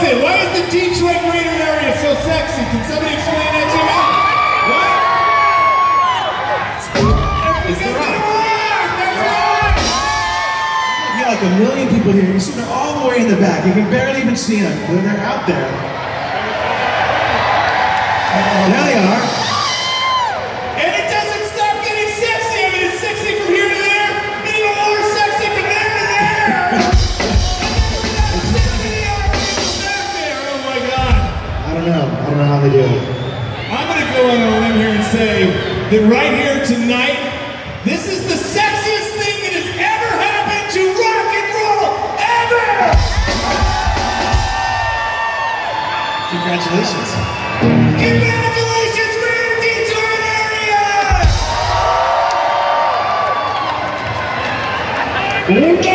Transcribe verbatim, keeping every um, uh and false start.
is it? Why is the Detroit greater area so sexy? Can somebody explain that to me? What? It's the rock. That's right. You got like a million people here. You see they're all the way in the back. You can barely even see them. They're, they're out there. Oh, there they are. And it doesn't stop getting sexy. I mean, it's sexy from here to there, and even more sexy from there to there. Oh my God. I don't know. I don't know how they do it. I'm going to go on a limb here and say that right here tonight, this is the sexiest thing that has ever happened to rock and roll ever! Congratulations. Congratulations, Greater Detroit area!